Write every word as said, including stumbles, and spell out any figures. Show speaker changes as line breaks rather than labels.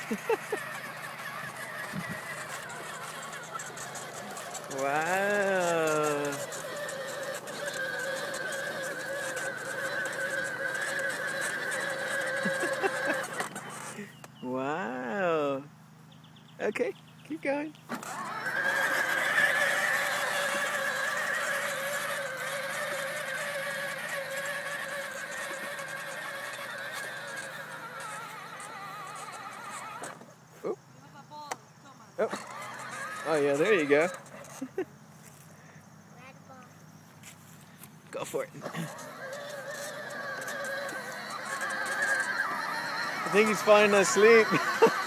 Wow. Wow. Okay, keep going. Oh. Oh. Oh yeah, there you go. Go for it. I think he's falling asleep.